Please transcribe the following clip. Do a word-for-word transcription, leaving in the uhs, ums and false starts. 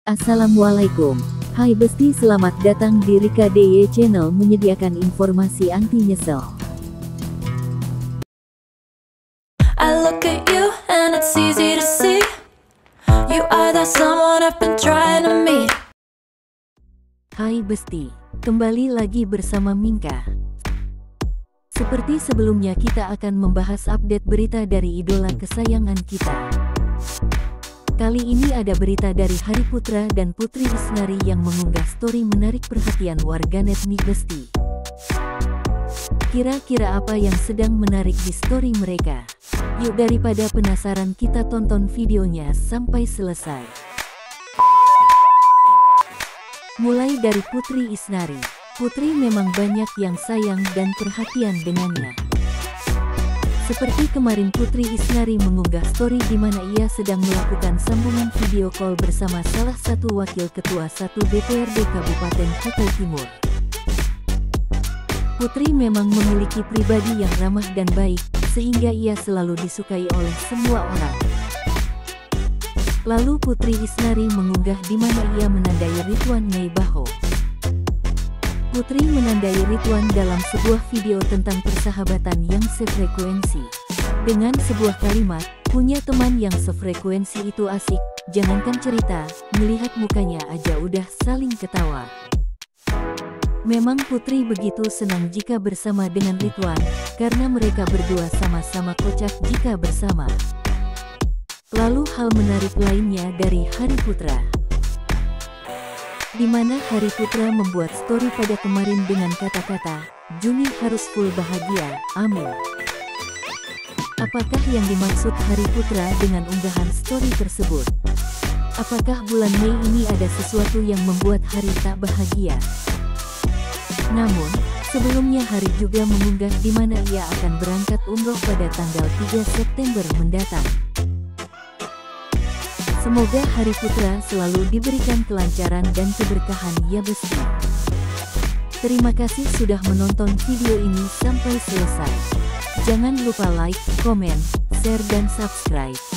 Assalamualaikum. Hai Besti, selamat datang di Rika D Y Channel menyediakan informasi anti nyesel. I look at you and it's easy to see you are the someone I've been trying to meet. Hai Besti, kembali lagi bersama Minka. Seperti sebelumnya, kita akan membahas update berita dari idola kesayangan kita. Kali ini ada berita dari Hari Putra dan Putri Isnari yang mengunggah story menarik perhatian warganet nih Besti. Kira-kira apa yang sedang menarik di story mereka? Yuk, daripada penasaran, kita tonton videonya sampai selesai. Mulai dari Putri Isnari. Putri memang banyak yang sayang dan perhatian dengannya. Seperti kemarin, Putri Isnari mengunggah story di mana ia sedang melakukan sambungan video call bersama salah satu wakil ketua satu D P R D Kabupaten Kutai Timur. Putri memang memiliki pribadi yang ramah dan baik, sehingga ia selalu disukai oleh semua orang. Lalu Putri Isnari mengunggah di mana ia menandai Ridwan Meibaho. Putri menandai Ridwan dalam sebuah video tentang persahabatan yang sefrekuensi. Dengan sebuah kalimat, punya teman yang sefrekuensi itu asik, jangankan cerita, melihat mukanya aja udah saling ketawa. Memang Putri begitu senang jika bersama dengan Ridwan, karena mereka berdua sama-sama kocak jika bersama. Lalu hal menarik lainnya dari Hari Putra, di mana Hari Putra membuat story pada kemarin dengan kata-kata, "Juni harus full bahagia, amin." Apakah yang dimaksud Hari Putra dengan unggahan story tersebut? Apakah bulan Mei ini ada sesuatu yang membuat Hari tak bahagia? Namun, sebelumnya Hari juga mengunggah di mana ia akan berangkat umroh pada tanggal tiga September mendatang. Semoga Hari Putra selalu diberikan kelancaran dan keberkahan ya Besti. Terima kasih sudah menonton video ini sampai selesai. Jangan lupa like, komen, share dan subscribe.